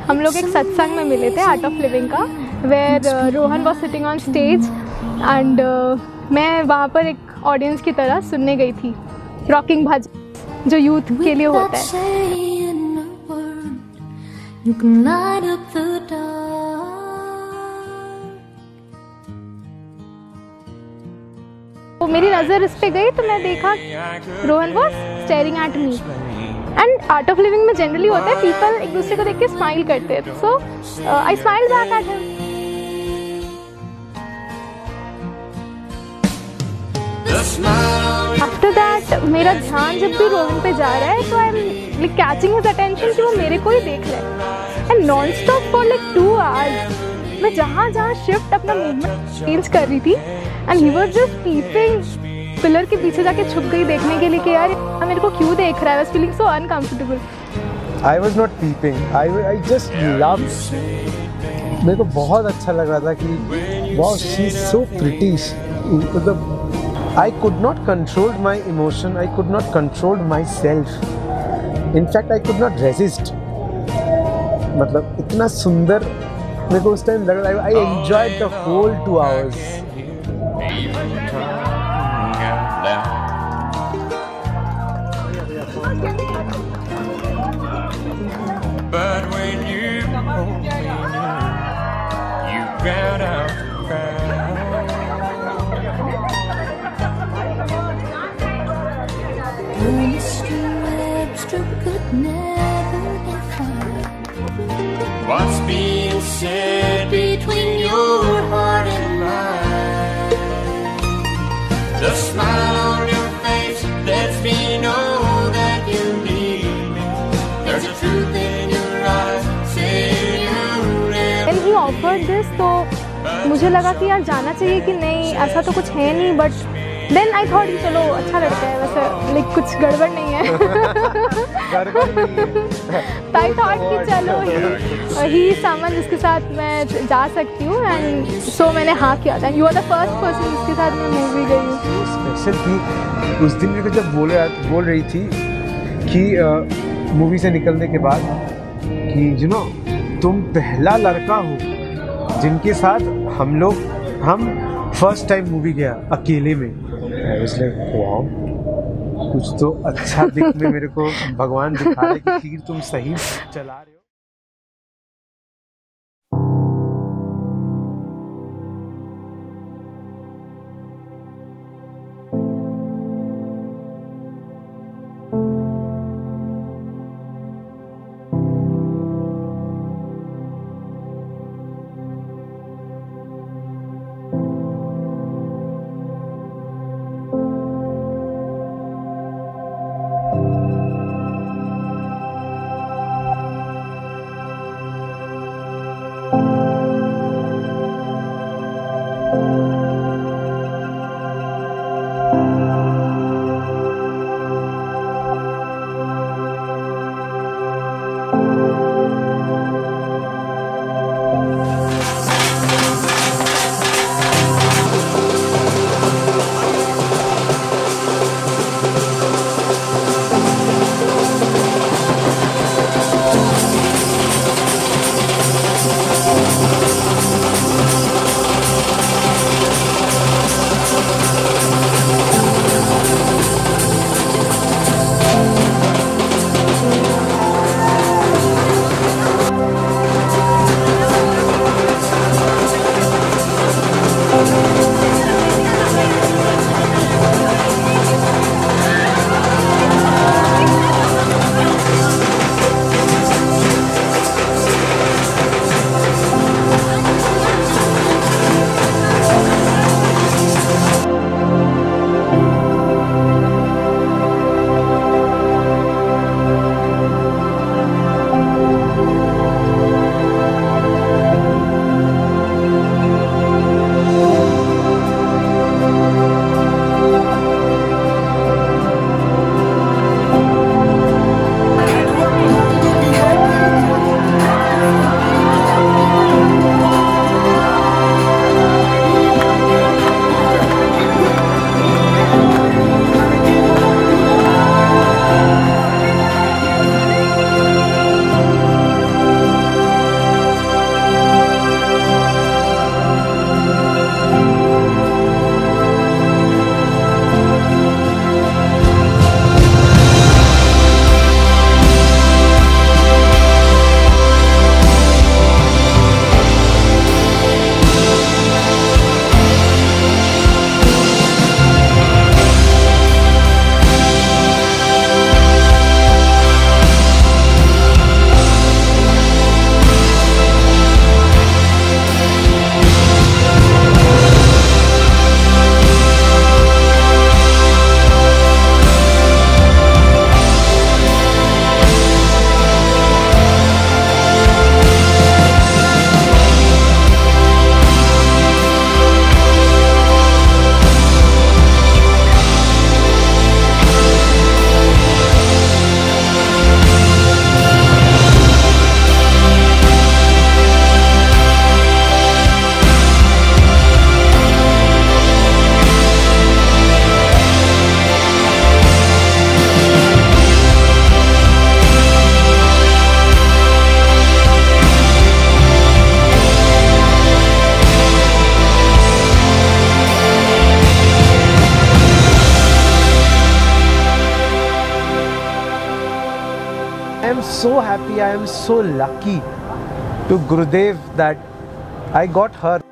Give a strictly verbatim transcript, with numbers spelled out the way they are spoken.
हम लोग एक सत्संग में मिले थे, आर्ट ऑफ लिविंग का, where Rohan was sitting on stage and मैं वहाँ पर एक ऑडियंस की तरह सुनने गई थी रॉकिंग भजन जो यूथ के लिए होता है। तो मेरी नज़र इस पे गई तो मैं देखा Rohan was staring at me and Art of Living में जनरली होता है पीपल एक दूसरे को देख के स्माइल करते हैं, so I smile back at him. After that मेरा ध्यान जब भी रोहन पे जा रहा है तो I am like catching his attention कि वो मेरे को ही देख रहा है and non stop for like two hours मैं जहाँ जहाँ शिफ्ट अपना मूवमेंट चेंज कर रही थी and he was just peeping, pillar के पीछे जाके छुप गई देखने के लिए कि यार मेरे को क्यों देख रहा है। I was feeling so uncomfortable. I was not peeping, I I just love, मेरे को बहुत अच्छा लग रहा था कि wow she is so pretty, मतलब I could not control my emotion, I could not control my self, in fact I could not resist. मतलब इतना सुंदर मेरे को उस टाइम लग रहा है। I enjoyed the whole two hours. But when you hold me near, you drown out the crowd. The mystery webs could never be found. What's being said between your heart and mine? The smile on your face lets me know that you need me. There's a truth in your eyes, say you never. When he offered this, तो मुझे लगा कि यार जाना चाहिए कि नहीं, ऐसा तो कुछ है नहीं, बट देन आई थॉट कि चलो अच्छा लड़का है, वैसे लाइक कुछ गड़बड़ नहीं है। तो आई थॉट कि चलो ही समन जिसके साथ मैं जा सकती हूँ एंड सो मैंने हाँ किया था। You are the first person जिसके साथ मैं मूवी गई हूँ। स्पेशल थी उस दिन मेरे को जब बोल बोल रही थी कि मूवी से निकलने के बाद कि यू नो तुम पहला लड़का हो जिनके साथ हम लोग हम फर्स्ट टाइम मूवी गया अकेले में। इसलिए वाओ कुछ तो अच्छा दिखने मेरे को भगवान दिखा रहे कि तीर तुम सही चला रहे हो। am so happy, I am so lucky to Gurudev that I got her.